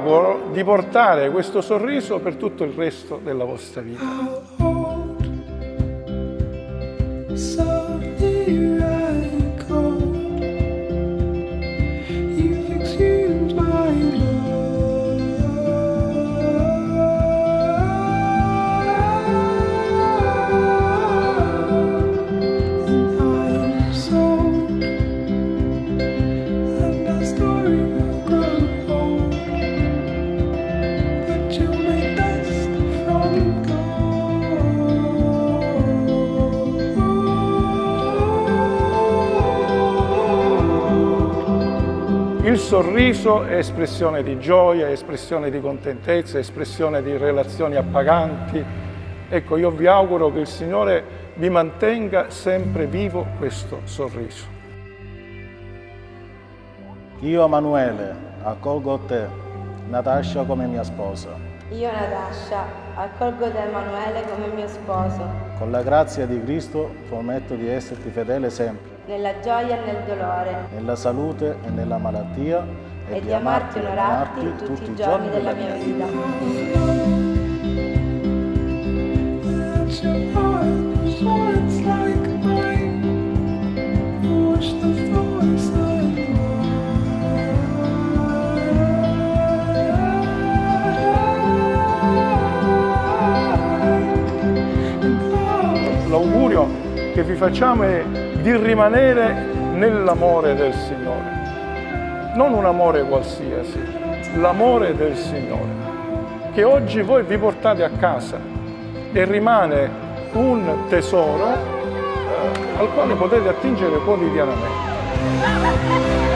auguro di portare questo sorriso per tutto il resto della vostra vita. Il sorriso è espressione di gioia, è espressione di contentezza, è espressione di relazioni appaganti. Ecco, io vi auguro che il Signore vi mantenga sempre vivo questo sorriso. Io, Emanuele, accolgo te, Natascia, come mia sposa. Io, Natascia, accolgo te, Emanuele, come mio sposo. Con la grazia di Cristo prometto di esserti fedele sempre. Nella gioia e nel dolore. Nella salute e nella malattia. E di amarti e onorarti tutti i giorni della mia vita. L'augurio che vi facciamo è di rimanere nell'amore del Signore. Non un amore qualsiasi, l'amore del Signore, che oggi voi vi portate a casa e rimane un tesoro al quale potete attingere quotidianamente.